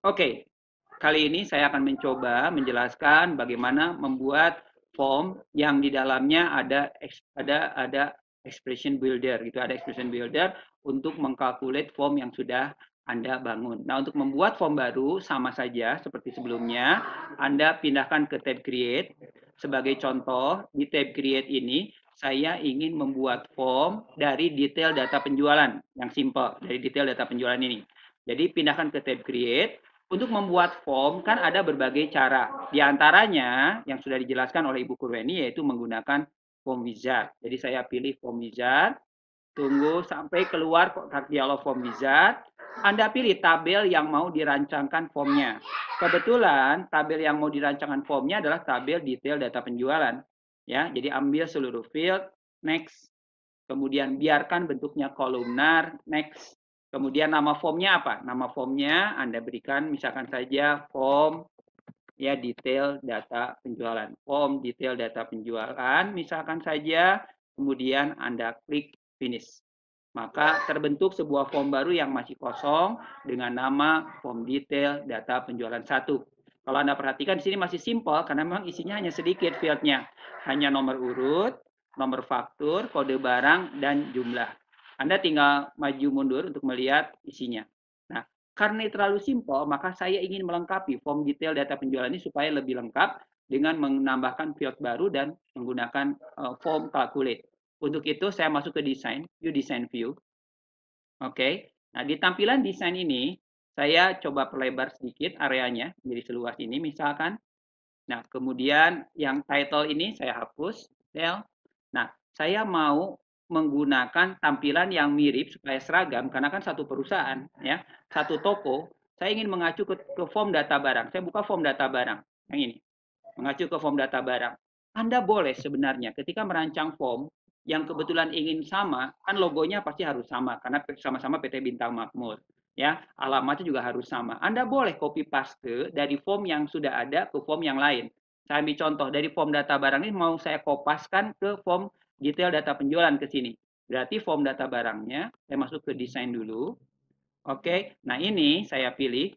Oke, kali ini saya akan mencoba menjelaskan bagaimana membuat form yang di dalamnya ada expression builder gitu, ada expression builder untuk mengkalkulate form yang sudah Anda bangun. Nah, untuk membuat form baru sama saja seperti sebelumnya, Anda pindahkan ke tab create. Sebagai contoh, di tab create ini saya ingin membuat form dari detail data penjualan yang simple, dari detail data penjualan ini. Jadi pindahkan ke tab create. Untuk membuat form kan ada berbagai cara. Di antaranya yang sudah dijelaskan oleh Ibu Kurweni yaitu menggunakan form wizard. Jadi saya pilih form wizard, tunggu sampai keluar kotak dialog form wizard. Anda pilih tabel yang mau dirancangkan formnya. Kebetulan tabel yang mau dirancangkan formnya adalah tabel detail data penjualan. Ya, jadi ambil seluruh field, next. Kemudian biarkan bentuknya kolumnar, next. Kemudian nama formnya apa? Nama formnya Anda berikan misalkan saja form ya detail data penjualan. Form detail data penjualan misalkan saja, kemudian Anda klik finish. Maka terbentuk sebuah form baru yang masih kosong dengan nama form detail data penjualan 1. Kalau Anda perhatikan di sini masih simple karena memang isinya hanya sedikit fieldnya. Hanya nomor urut, nomor faktur, kode barang, dan jumlah. Anda tinggal maju mundur untuk melihat isinya. Nah, karena terlalu simpel, maka saya ingin melengkapi form detail data penjualan ini supaya lebih lengkap dengan menambahkan field baru dan menggunakan form calculate. Untuk itu saya masuk ke desain, view design view. Oke. Nah, di tampilan desain ini saya coba perlebar sedikit areanya jadi seluas ini misalkan. Nah, kemudian yang title ini saya hapus, del. Nah, saya mau menggunakan tampilan yang mirip supaya seragam karena kan satu perusahaan ya, satu toko. Saya ingin mengacu ke form data barang. Saya buka form data barang yang ini. Mengacu ke form data barang. Anda boleh sebenarnya ketika merancang form yang kebetulan ingin sama, kan logonya pasti harus sama karena sama-sama PT Bintang Makmur. Ya, alamatnya juga harus sama. Anda boleh copy paste dari form yang sudah ada ke form yang lain. Saya ambil contoh dari form data barang ini mau saya kopaskan ke form detail data penjualan ke sini. Berarti form data barangnya saya masuk ke desain dulu. Oke, nah ini saya pilih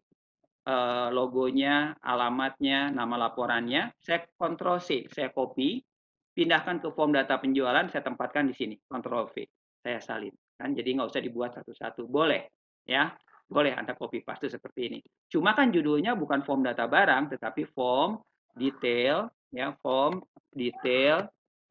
logonya, alamatnya, nama laporannya, saya Ctrl C, saya copy, pindahkan ke form data penjualan, saya tempatkan di sini, Ctrl V, saya salin. Kan jadi nggak usah dibuat satu-satu, boleh ya, boleh Anda copy paste seperti ini. Cuma kan judulnya bukan form data barang, tetapi form detail, ya form detail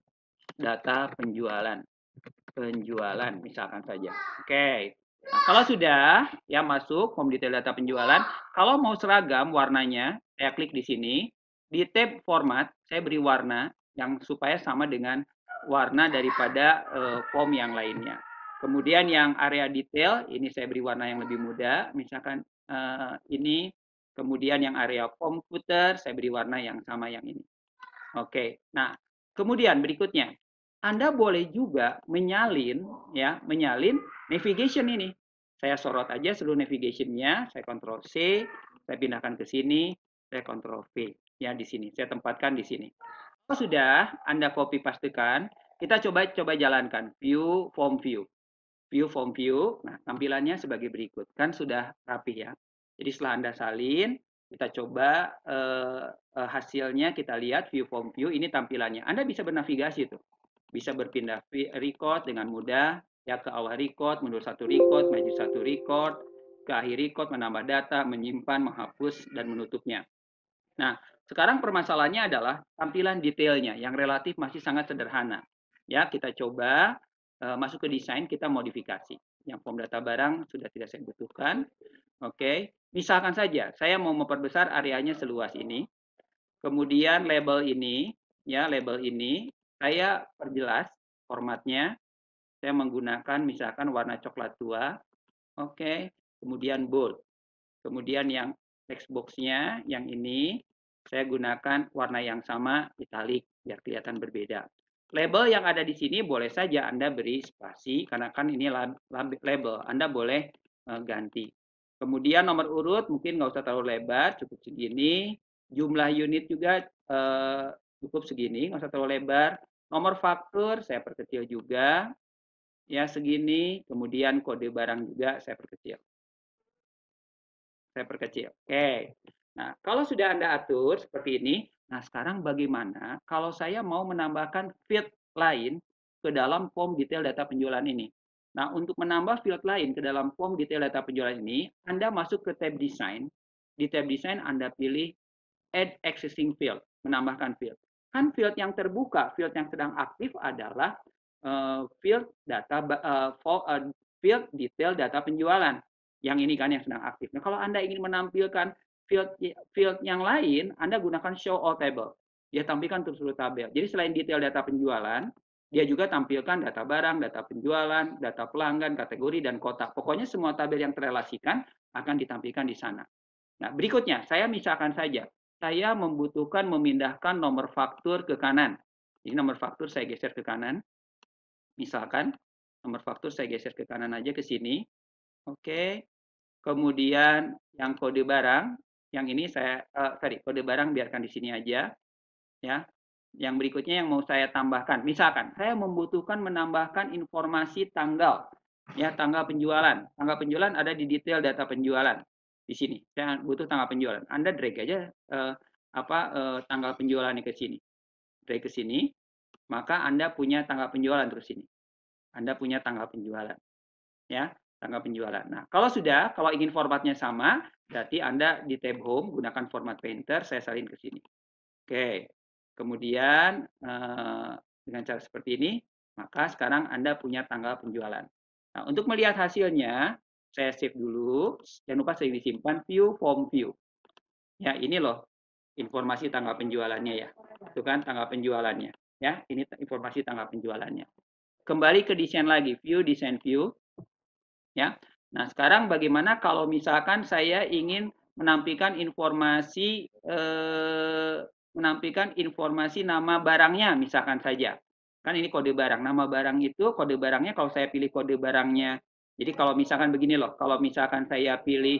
data penjualan, penjualan misalkan saja. Oke. Nah, kalau sudah ya masuk form detail data penjualan, kalau mau seragam warnanya, saya klik di sini. Di tab format, saya beri warna yang supaya sama dengan warna daripada form yang lainnya. Kemudian yang area detail, ini saya beri warna yang lebih muda, misalkan ini. Kemudian yang area form footer, saya beri warna yang sama yang ini. Oke. Nah, kemudian berikutnya, Anda boleh juga menyalin ya, menyalin navigation ini. Saya sorot aja seluruh navigation-nya, saya Ctrl C, saya pindahkan ke sini, saya Ctrl V ya di sini. Saya tempatkan di sini. Kalau sudah Anda copy pastekan, kita coba jalankan view form view. View form view. Nah, tampilannya sebagai berikut. Kan sudah rapi ya. Jadi setelah Anda salin, kita coba hasilnya kita lihat view form view ini tampilannya. Anda bisa bernavigasi tuh. Bisa berpindah record dengan mudah ya ke awal record, mundur satu record, maju satu record, ke akhir record, menambah data, menyimpan, menghapus dan menutupnya. Nah, sekarang permasalahannya adalah tampilan detailnya yang relatif masih sangat sederhana. Ya, kita coba masuk ke desain, kita modifikasi. Yang form data barang sudah tidak saya butuhkan. Oke, misalkan saja saya mau memperbesar areanya seluas ini. Kemudian label ini, ya label ini saya perjelas formatnya. Saya menggunakan misalkan warna coklat tua. Oke, kemudian bold. Kemudian yang text box-nya yang ini saya gunakan warna yang sama italic biar kelihatan berbeda. Label yang ada di sini boleh saja Anda beri spasi karena kan ini label. Anda boleh ganti. Kemudian nomor urut mungkin nggak usah terlalu lebar, cukup segini. Jumlah unit juga cukup segini, nggak usah terlalu lebar. Nomor faktur saya perkecil juga, ya segini. Kemudian kode barang juga saya perkecil. Saya perkecil. Oke. Nah, kalau sudah Anda atur seperti ini, nah sekarang bagaimana kalau saya mau menambahkan field lain ke dalam form detail data penjualan ini? Nah, untuk menambah field lain ke dalam form detail data penjualan ini, Anda masuk ke tab design. Di tab design Anda pilih add existing field, menambahkan field. Kan field yang terbuka, field yang sedang aktif adalah field data field detail data penjualan. Yang ini kan yang sedang aktif. Nah, kalau Anda ingin menampilkan field yang lain, Anda gunakan show all table. Dia tampilkan untuk seluruh tabel. Jadi selain detail data penjualan, dia juga tampilkan data barang, data penjualan, data pelanggan, kategori, dan kotak. Pokoknya semua tabel yang terrelasikan akan ditampilkan di sana. Nah, berikutnya, saya misalkan saja, saya membutuhkan memindahkan nomor faktur ke kanan. Ini nomor faktur saya geser ke kanan. Misalkan, nomor faktur saya geser ke kanan aja ke sini. Oke. Kemudian yang kode barang, yang ini saya kode barang biarkan di sini aja, ya. Yang berikutnya yang mau saya tambahkan, misalkan saya membutuhkan menambahkan informasi tanggal, ya tanggal penjualan. Tanggal penjualan ada di detail data penjualan di sini. Saya butuh tanggal penjualan. Anda drag aja tanggal penjualannya ke sini, drag ke sini, maka Anda punya tanggal penjualan terus sini. Anda punya tanggal penjualan, ya. Tanggal penjualan. Nah, kalau ingin formatnya sama, berarti Anda di tab Home gunakan format painter, saya salin ke sini. Oke. Kemudian dengan cara seperti ini, maka sekarang Anda punya tanggal penjualan. Nah, untuk melihat hasilnya, saya save dulu. Jangan lupa saya disimpan view form view. Ya, ini loh informasi tanggal penjualannya ya. Itu kan tanggal penjualannya. Ya, ini informasi tanggal penjualannya. Kembali ke desain lagi, view desain view. Ya. Nah, sekarang bagaimana kalau misalkan saya ingin menampilkan informasi nama barangnya misalkan saja. Kan ini kode barang. Nama barang itu kode barangnya kalau saya pilih kode barangnya. Jadi kalau misalkan begini loh, kalau misalkan saya pilih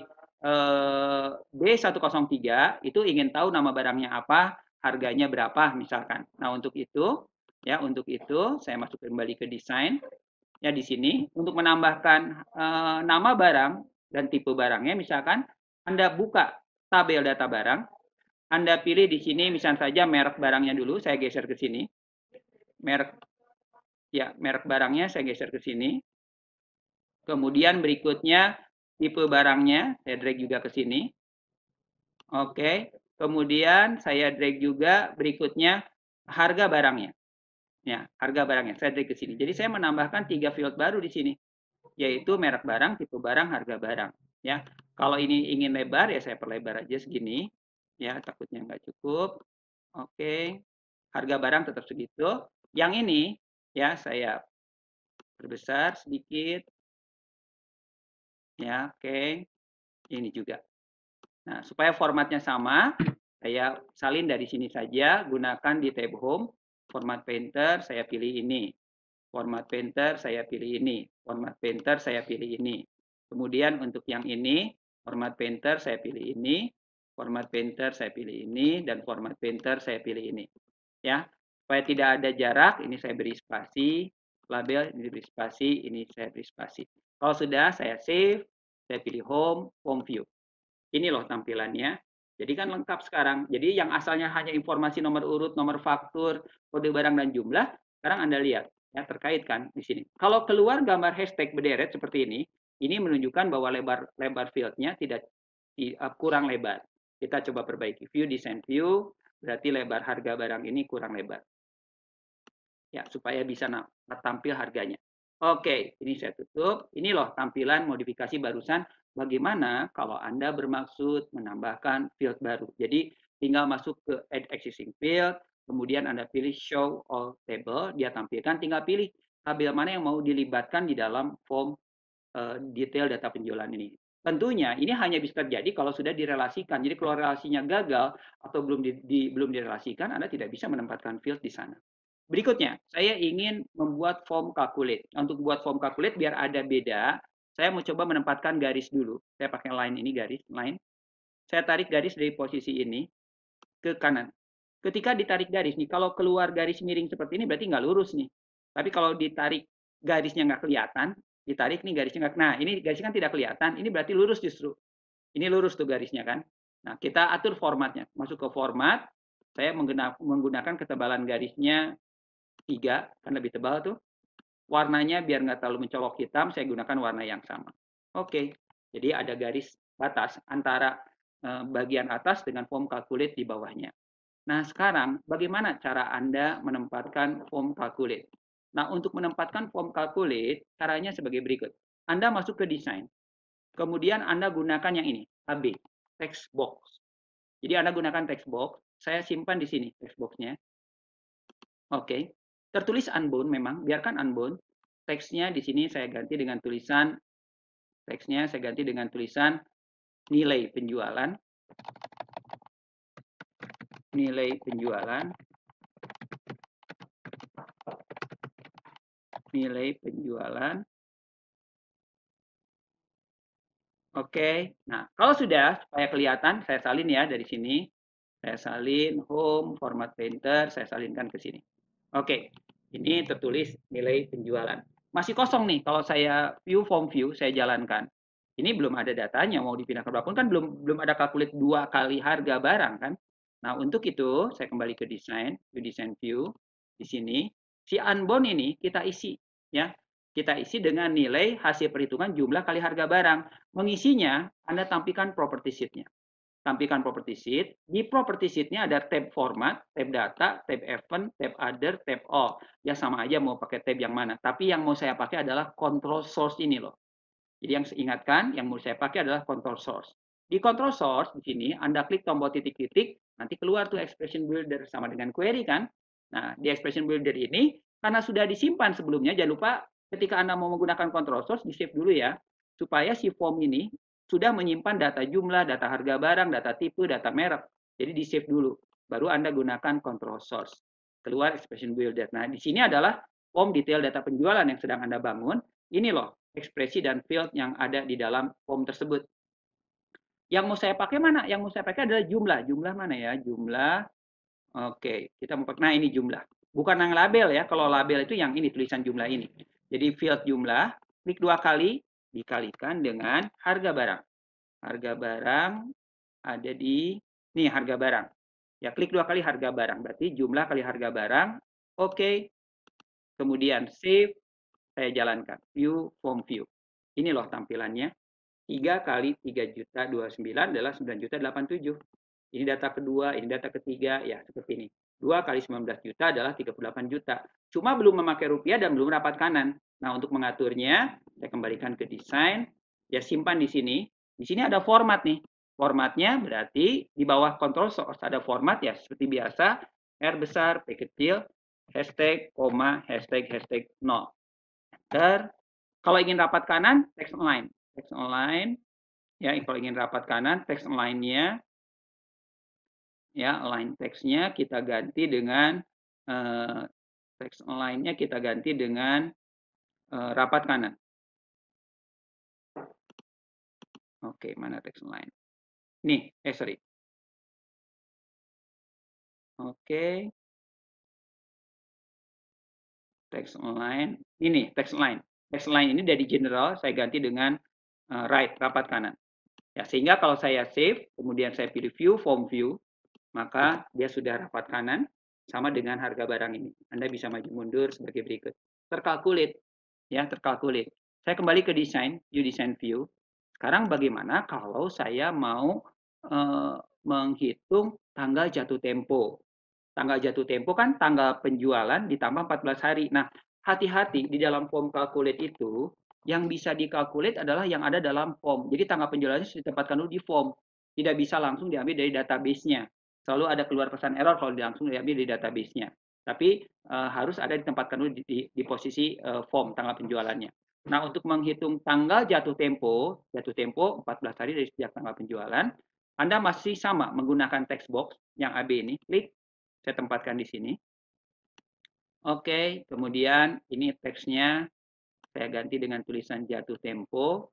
B103 itu ingin tahu nama barangnya apa, harganya berapa misalkan. Nah, untuk itu saya masuk kembali ke desain. Ya di sini untuk menambahkan nama barang dan tipe barangnya, misalkan Anda buka tabel data barang, Anda pilih di sini misalnya saja merek barangnya dulu, saya geser ke sini. Merek barangnya saya geser ke sini. Kemudian berikutnya tipe barangnya, saya drag juga ke sini. Oke. Kemudian saya drag juga berikutnya harga barangnya. Ya, harga barangnya saya drag ke sini. Jadi saya menambahkan 3 field baru di sini, yaitu merek barang, tipe barang, harga barang. Ya, kalau ini ingin lebar ya saya perlebar aja segini. Ya, takutnya nggak cukup. Oke, harga barang tetap segitu. Yang ini ya saya perbesar sedikit. Ya, oke. Ini juga. Nah, supaya formatnya sama, saya salin dari sini saja. Gunakan di tab Home, format painter, saya pilih ini. Format painter saya pilih ini, format painter saya pilih ini. Kemudian untuk yang ini, format painter saya pilih ini, format painter saya pilih ini, dan format painter saya pilih ini. Ya, supaya tidak ada jarak, ini saya beri spasi, label ini beri spasi, ini saya beri spasi. Kalau sudah saya save, saya pilih home view. Ini loh tampilannya. Jadi kan lengkap sekarang. Jadi yang asalnya hanya informasi nomor urut, nomor faktur, kode barang dan jumlah, sekarang Anda lihat ya terkait kan di sini. Kalau keluar gambar hashtag berderet seperti ini menunjukkan bahwa lebar fieldnya tidak kurang lebar. Kita coba perbaiki view design view, berarti lebar harga barang ini kurang lebar. Ya, supaya bisa tampil harganya. Oke, ini saya tutup. Ini loh tampilan modifikasi barusan. Bagaimana kalau Anda bermaksud menambahkan field baru. Jadi tinggal masuk ke add existing field, kemudian Anda pilih show all table, dia tampilkan, tinggal pilih tabel mana yang mau dilibatkan di dalam form detail data penjualan ini. Tentunya ini hanya bisa terjadi kalau sudah direlasikan. Jadi kalau relasinya gagal atau belum direlasikan, Anda tidak bisa menempatkan field di sana. Berikutnya, saya ingin membuat form calculate. Untuk buat form calculate biar ada beda, saya mau coba menempatkan garis dulu. Saya pakai line ini, garis, line. Saya tarik garis dari posisi ini ke kanan. Ketika ditarik garis nih, kalau keluar garis miring seperti ini berarti nggak lurus nih. Tapi kalau ditarik garisnya nggak kelihatan, ditarik nih garisnya nggak, nah ini garisnya kan tidak kelihatan, ini berarti lurus justru. Ini lurus tuh garisnya kan. Nah, kita atur formatnya. Masuk ke format, saya menggunakan ketebalan garisnya 3, kan lebih tebal tuh. Warnanya biar nggak terlalu mencolok hitam, saya gunakan warna yang sama. Oke, jadi ada garis batas antara bagian atas dengan form calculate di bawahnya. Nah, sekarang bagaimana cara Anda menempatkan form calculate? Nah, untuk menempatkan form calculate, caranya sebagai berikut. Anda masuk ke desain. Kemudian Anda gunakan yang ini, AB, text box. Jadi Anda gunakan text box, saya simpan di sini text box-nya. Oke. Tertulis unbound memang, biarkan unbound. Teksnya di sini saya ganti dengan tulisan nilai penjualan. Nilai penjualan. Nilai penjualan. Oke. Nah, kalau sudah supaya kelihatan, saya salin ya dari sini. Saya salin home, format painter, saya salinkan ke sini. Oke. Ini tertulis nilai penjualan. Masih kosong nih kalau saya view form view, saya jalankan. Ini belum ada datanya, mau dipindahkan berapapun kan belum ada calculate 2 kali harga barang kan. Nah, untuk itu saya kembali ke desain, design view di sini. Si unbound ini kita isi ya. Kita isi dengan nilai hasil perhitungan jumlah kali harga barang. Mengisinya, Anda tampilkan property sheet-nya. Tampilkan property sheet. Di property sheet-nya ada tab format, tab data, tab event, tab other, tab all. Ya sama aja mau pakai tab yang mana. Tapi yang mau saya pakai adalah control source ini loh. Jadi yang saya ingatkan, yang mau saya pakai adalah control source. Di control source, di sini Anda klik tombol titik-titik, nanti keluar tuh expression builder sama dengan query kan. Nah, di expression builder ini, karena sudah disimpan sebelumnya, jangan lupa ketika Anda mau menggunakan control source, di-save dulu ya, supaya si form ini sudah menyimpan data jumlah, data harga barang, data tipe, data merek. Jadi di-save dulu. Baru Anda gunakan control source. Keluar expression builder. Nah, di sini adalah form detail data penjualan yang sedang Anda bangun. Ini loh, ekspresi dan field yang ada di dalam form tersebut. Yang mau saya pakai mana? Yang mau saya pakai adalah jumlah. Jumlah mana ya? Jumlah. Oke, kita mau pakai. Nah, ini jumlah. Bukan yang label ya. Kalau label itu yang ini, tulisan jumlah ini. Jadi field jumlah, klik 2 kali, dikalikan dengan harga barang. Harga barang ada di, nih harga barang. Ya, klik 2 kali harga barang. Berarti jumlah kali harga barang. Oke. Kemudian save, saya jalankan. View, form view. Ini loh tampilannya. 3 kali 3 juta 29 adalah 9 juta 87. Ini data kedua, ini data ketiga, ya seperti ini. 2 kali 19 juta adalah 38 juta. Cuma belum memakai rupiah dan belum rapat kanan. Nah, untuk mengaturnya, saya kembalikan ke desain. Ya, simpan di sini. Di sini ada format nih. Formatnya berarti di bawah control source ada format ya, seperti biasa. R besar, P kecil, hashtag, koma, hashtag, hashtag 0. Kalau ingin rapat kanan, text align. Text align, ya kalau ingin rapat kanan, text align-nya, ya align text-nya kita ganti dengan text align-nya kita ganti dengan rapat kanan. Oke, mana text align? Nih, sorry. Oke. Text align, ini text align. Text align ini dari general saya ganti dengan right, rapat kanan. Ya, sehingga kalau saya save, kemudian saya pilih view, form view, maka dia sudah rapat kanan sama dengan harga barang ini. Anda bisa maju mundur sebagai berikut. Terkalkulit, ya terkalkulit. Saya kembali ke desain, view design view. Sekarang bagaimana kalau saya mau menghitung tanggal jatuh tempo? Tanggal jatuh tempo kan tanggal penjualan ditambah 14 hari. Nah, hati-hati di dalam form calculate itu, yang bisa dikalkulate adalah yang ada dalam form. Jadi tanggal penjualannya sudah ditempatkan dulu di form. Tidak bisa langsung diambil dari database-nya. Selalu ada keluar pesan error kalau langsung diambil dari database-nya. Tapi harus ada ditempatkan dulu di posisi form tanggal penjualannya. Nah, untuk menghitung tanggal jatuh tempo 14 hari dari sejak tanggal penjualan, Anda masih sama menggunakan text box yang AB ini, klik, saya tempatkan di sini. Oke, kemudian ini teksnya saya ganti dengan tulisan jatuh tempo.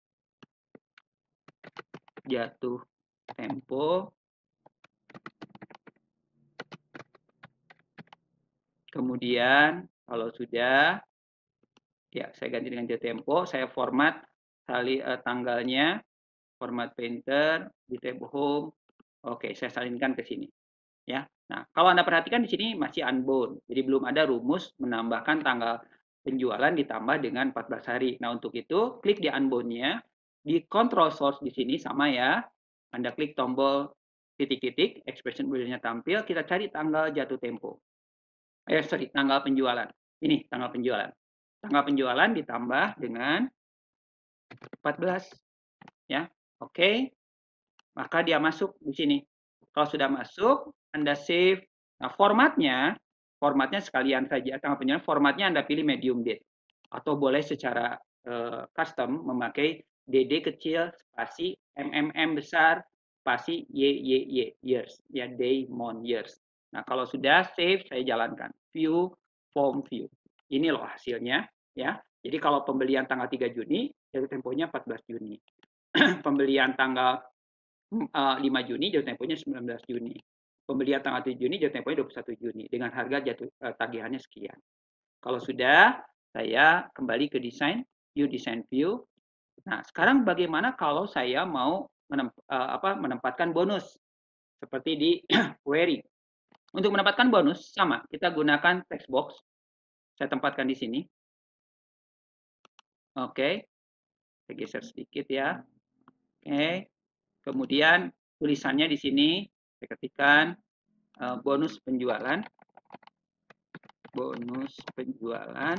Jatuh tempo. Kemudian kalau sudah, ya saya ganti dengan jatuh tempo, saya format tanggalnya, format painter, di tab home. Oke, saya salinkan ke sini. Ya. Nah, kalau Anda perhatikan di sini masih unbound. Jadi belum ada rumus menambahkan tanggal penjualan ditambah dengan 14 hari. Nah, untuk itu klik di unbound-nya, di control source di sini sama ya. Anda klik tombol titik-titik, expression builder-nya tampil, kita cari tanggal jatuh tempo. Tanggal penjualan. Ini tanggal penjualan. Tanggal penjualan ditambah dengan 14 ya. Oke. Maka dia masuk di sini. Kalau sudah masuk, Anda save. Nah, formatnya sekalian saja tanggal penjualan, formatnya Anda pilih medium date atau boleh secara custom memakai DD kecil spasi MMM besar spasi YYY years ya, day month years. Nah, kalau sudah save, saya jalankan view form view. Ini loh hasilnya ya. Jadi kalau pembelian tanggal 3 Juni, jatuh temponya 14 Juni. Pembelian tanggal 5 Juni, jatuh temponya 19 Juni. Pembelian tanggal 7 Juni, jatuh temponya 21 Juni. Dengan harga jatuh tagihannya sekian. Kalau sudah, saya kembali ke desain, view design view. Nah, sekarang bagaimana kalau saya mau menempatkan bonus? Seperti di query. Untuk mendapatkan bonus, sama. Kita gunakan text box. Saya tempatkan di sini. Oke. Saya geser sedikit ya. Oke. Kemudian tulisannya di sini, saya ketikkan bonus penjualan. Bonus penjualan.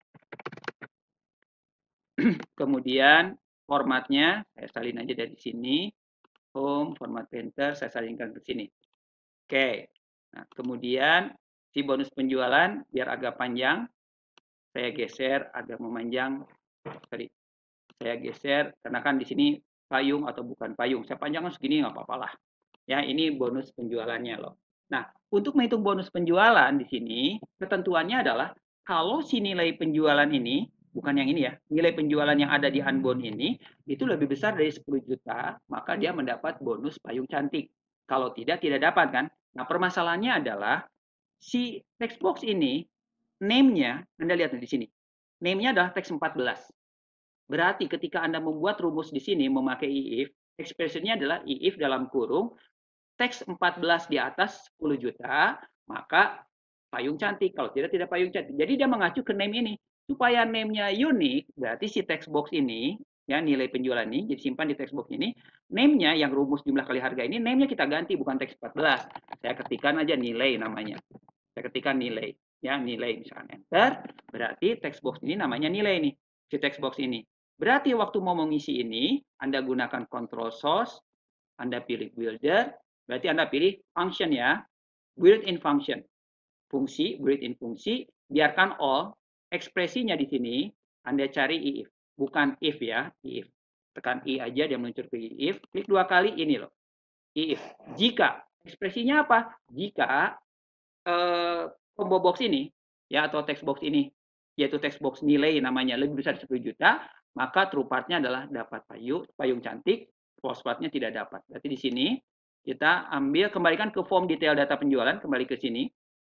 Kemudian formatnya, saya salin aja dari sini. Home, format painter, saya salinkan ke sini. Oke. Nah, kemudian si bonus penjualan, biar agak panjang, saya geser agak memanjang. Sorry. Saya geser, karena kan di sini payung atau bukan payung. Saya panjangkan segini, nggak apa-apa lah. Ya, ini bonus penjualannya loh. Nah, untuk menghitung bonus penjualan di sini, ketentuannya adalah kalau si nilai penjualan ini, bukan yang ini ya, nilai penjualan yang ada di unbound ini, itu lebih besar dari 10 juta, maka dia mendapat bonus payung cantik. Kalau tidak, tidak dapat kan? Nah, permasalahannya adalah si text box ini, name-nya, Anda lihat di sini, name-nya adalah teks 14. Berarti ketika Anda membuat rumus di sini memakai if, expression-nya adalah if dalam kurung, teks 14 di atas 10 juta, maka payung cantik. Kalau tidak, tidak payung cantik. Jadi dia mengacu ke name ini. Supaya name-nya unik, berarti si text box ini, ya nilai penjualan ini, jadi simpan di text box ini, name-nya yang rumus jumlah kali harga ini, name-nya kita ganti, bukan teks 14. Saya ketikkan aja nilai namanya. Saya ketikkan nilai. Ya, nilai misalkan enter, berarti text box ini namanya nilai nih, si text box ini. Berarti waktu mau mengisi ini, Anda gunakan control source, Anda pilih builder, berarti Anda pilih function ya, built-in function. Fungsi, built-in fungsi, biarkan all, ekspresinya di sini, Anda cari if, bukan if ya, if. Tekan i aja, dia meluncur ke if, klik 2 kali, ini loh, if. Jika, ekspresinya apa? Jika combo box ini, ya atau text box ini, yaitu text box nilai namanya lebih besar 10 juta, maka true part-nya adalah dapat payung cantik, false part-nya tidak dapat. Berarti di sini kita ambil, kembalikan ke form detail data penjualan, kembali ke sini.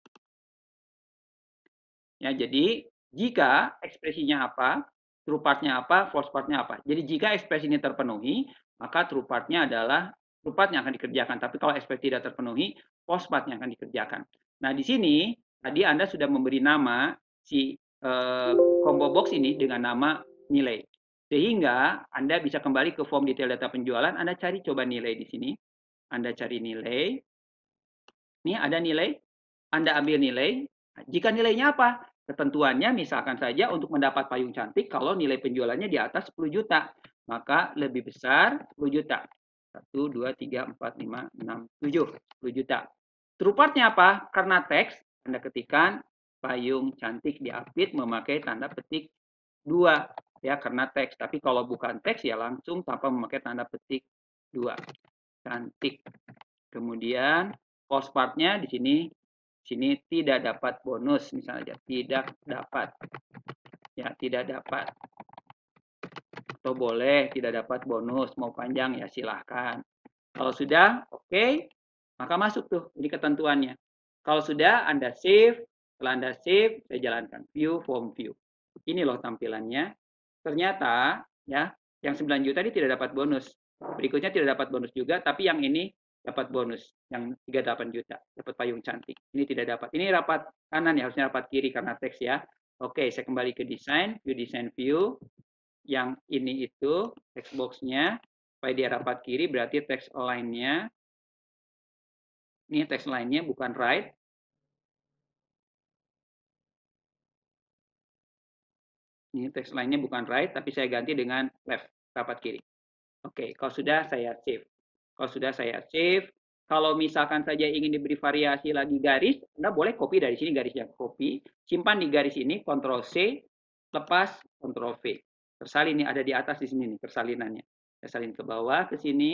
Ya, jadi jika ekspresinya apa, true part-nya apa, false part-nya apa. Jadi jika ekspresi ini terpenuhi, maka true part-nya adalah true part yang akan dikerjakan. Tapi kalau ekspresi tidak terpenuhi, false part yang akan dikerjakan. Nah, di sini tadi Anda sudah memberi nama si combo box ini dengan nama nilai. Sehingga Anda bisa kembali ke form detail data penjualan, Anda cari coba nilai di sini. Anda cari nilai. Ini ada nilai, Anda ambil nilai. Jika nilainya apa? Ketentuannya misalkan saja untuk mendapat payung cantik kalau nilai penjualannya di atas 10 juta. Maka lebih besar 10 juta. 1, 2, 3, 4, 5, 6, 7. 10 juta. True part-nya apa? Karena teks, Anda ketikkan payung cantik diapit memakai tanda petik 2. Ya, karena teks. Tapi kalau bukan teks ya langsung tanpa memakai tanda petik 2. Cantik. Kemudian false part-nya di sini tidak dapat bonus misalnya, tidak dapat. Ya, tidak dapat. Atau boleh tidak dapat bonus, mau panjang ya silahkan. Kalau sudah oke, maka masuk tuh ini ketentuannya. Kalau sudah Anda save, setelah Anda save, saya jalankan view form view. Ini loh tampilannya. Ternyata ya, yang 9 juta ini tidak dapat bonus. Berikutnya tidak dapat bonus juga, tapi yang ini dapat bonus, yang 38 juta, dapat payung cantik. Ini tidak dapat. Ini rapat kanan ya, harusnya rapat kiri karena teks ya. Oke, saya kembali ke desain, view design view. Yang ini itu text box-nya, supaya dia rapat kiri berarti text align-nya. Ini text line-nya bukan right. Ini text line-nya bukan right, tapi saya ganti dengan left, rapat kiri. Oke, kalau sudah saya save. Kalau sudah saya save, kalau misalkan saja ingin diberi variasi lagi garis, Anda boleh copy dari sini garisnya, copy, simpan di garis ini, Ctrl C, lepas Ctrl V. Tersalin ini ada di atas di sini nih persalinannya. Saya salin ke bawah ke sini.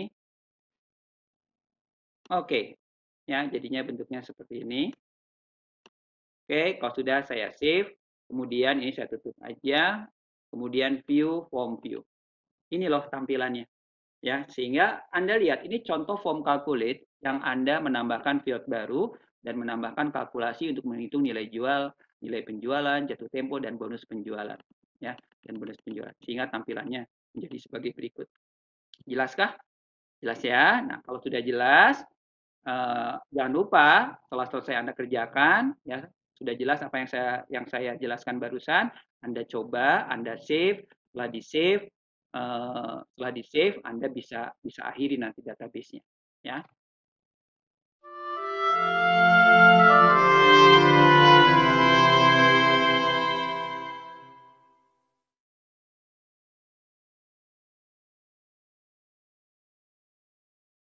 Oke. Ya, jadinya bentuknya seperti ini. Oke, kalau sudah saya save, kemudian ini saya tutup aja, kemudian view form view. Ini loh tampilannya. Ya, sehingga Anda lihat ini contoh form calculate yang Anda menambahkan field baru dan menambahkan kalkulasi untuk menghitung nilai jual, nilai penjualan, jatuh tempo dan bonus penjualan, ya, dan bonus penjualan. Sehingga tampilannya menjadi sebagai berikut. Jelaskah? Jelas ya. Nah, kalau sudah jelas, jangan lupa setelah selesai Anda kerjakan, ya sudah jelas apa yang saya jelaskan barusan, Anda coba, Anda save, setelah di save, Anda bisa akhiri nanti database-nya, ya.